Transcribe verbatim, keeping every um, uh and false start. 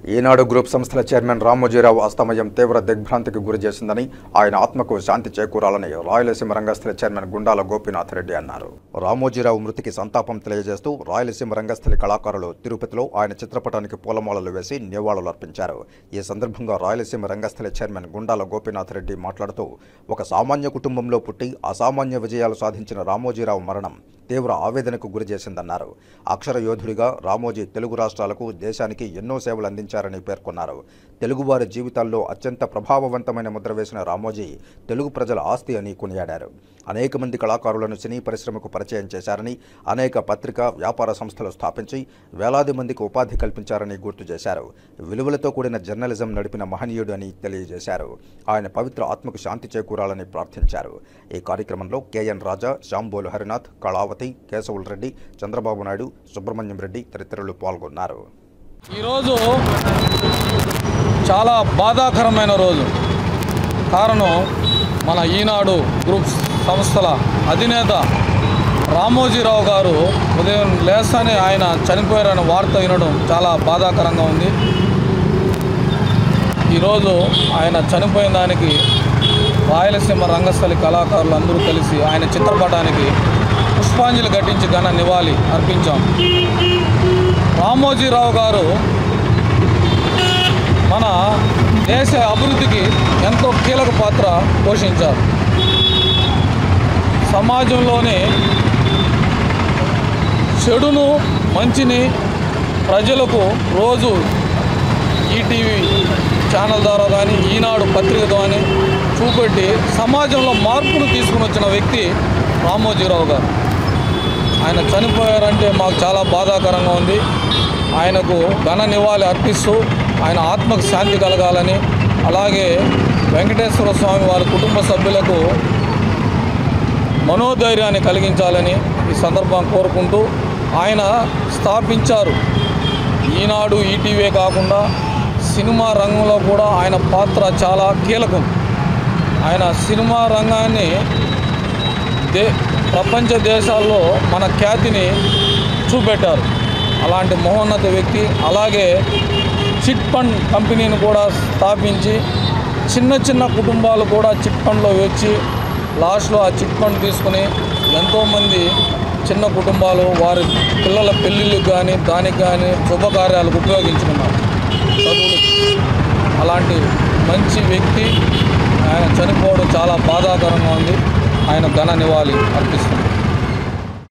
ఈనాడు group సంస్థల chairman Ramoji Rao అస్తమయం తీవ్ర దిగ్భ్రాంతికి గురి చేసిందని, ఆయన ఆత్మకు శాంతి చేకూరాలని రాయలసీమ రంగస్థలి చైర్మన్ గుండాల గోపీనాథ్ రెడ్డి అన్నారు. రామోజీరావు మృతికి సంతాపం తెలియజేస్తూ రాయలసీమ రంగస్థలి కళాకారులు తిరుపతిలో ఆయన చిత్రపటానికి పూలమాలలు వేసి నివాళులర్పించారు. ఈ సందర్భంగా రాయలసీమ రంగస్థలి చైర్మన్ గుండాల గోపీనాథ్ రెడ్డి మాట్లాడుతూ, ఒక సామాన్య కుటుంబంలో పుట్టి అసామాన్య విజయాలు సాధించిన రామోజీరావు మరణం తీవ్ర ఆవేదనకు గురి చేసిందన్నారు. అక్షర యోధుడిగా రామోజీ తెలుగు రాష్ట్రాలకు, దేశానికి ఎన్నో సేవలు అందించారని పేర్కొన్నారు. తెలుగువారి జీవితాల్లో అత్యంత ప్రభావవంతమైన ముద్ర వేసిన రామోజీ తెలుగు ప్రజల ఆస్తి అని కొనియాడారు. అనేక మంది కళాకారులను సినీ పరిశ్రమకు పరిచయం చేశారని, అనేక పత్రికా వ్యాపార సంస్థలు స్థాపించి వేలాది మందికి ఉపాధి కల్పించారని గుర్తు చేశారు. విలువలతో కూడిన జర్నలిజం నడిపిన మహనీయుడు అని తెలియజేశారు. ఆయన పవిత్ర ఆత్మకు శాంతి చేకూరాలని ప్రార్థించారు. ఈ కార్యక్రమంలో కేఎన్ రాజా, శాంబోలు హరినాథ్, కళావతి, కేశవుల రెడ్డి, చంద్రబాబు నాయుడు, సుబ్రహ్మణ్యం రెడ్డి తదితరులు పాల్గొన్నారు. ఈరోజు చాలా బాధాకరమైన రోజు. కారణం, మన ఈనాడు గ్రూప్ సంస్థల అధినేత రామోజీరావు గారు ఉదయం లేస్తేనే ఆయన చనిపోయారనే వార్త వినడం చాలా బాధాకరంగా ఉంది. ఈరోజు ఆయన చనిపోయిన దానికి రాయలసీమ రంగస్థలి కళాకారులు అందరూ కలిసి ఆయన చిత్రపటానికి పుష్పాంజలి ఘటించి ఘన నివాళి అర్పించాం. రామోజీరావు గారు మన దేశ అభివృద్ధికి ఎంతో కీలక పాత్ర పోషించారు. సమాజంలోని చెడును, మంచిని ప్రజలకు రోజు ఈటీవీ ఛానల్ ద్వారా కానీ, ఈనాడు పత్రిక కానీ చూపెట్టి సమాజంలో మార్పును తీసుకుని వచ్చిన వ్యక్తి రామోజీరావు గారు. ఆయన చనిపోయారంటే మాకు చాలా బాధాకరంగా ఉంది. ఆయనకు ఘన నివాళి అర్పిస్తూ ఆయన ఆత్మకు శాంతి కలగాలని, అలాగే వెంకటేశ్వర స్వామి వారి కుటుంబ సభ్యులకు మనోధైర్యాన్ని కలిగించాలని ఈ సందర్భం కోరుకుంటూ, ఆయన స్థాపించారు ఈనాడు, ఈటీవీ కాకుండా సినిమా రంగంలో కూడా ఆయన పాత్ర చాలా కీలకం. ఆయన సినిమా రంగాన్ని దే ప్రపంచ దేశాల్లో మన ఖ్యాతిని చూపెట్టారు. అలాంటి మహోన్నత వ్యక్తి. అలాగే చిట్ ఫండ్ కంపెనీని కూడా స్థాపించి చిన్న చిన్న కుటుంబాలు కూడా చిట్ ఫండ్లో వచ్చి లాస్ట్లో ఆ చిట్ ఫండ్ తీసుకుని ఎంతోమంది చిన్న కుటుంబాలు వారి పిల్లల పెళ్ళిళ్ళకి కానీ, దానికి కానీ శుభకార్యాలకు ఉపయోగించుకున్నారు, చదువులకి. అలాంటి మంచి వ్యక్తి ఆయన చనిపోవడం చాలా బాధాకరంగా ఉంది. ఆయన ఘన నివాళి అర్పిస్తున్నారు.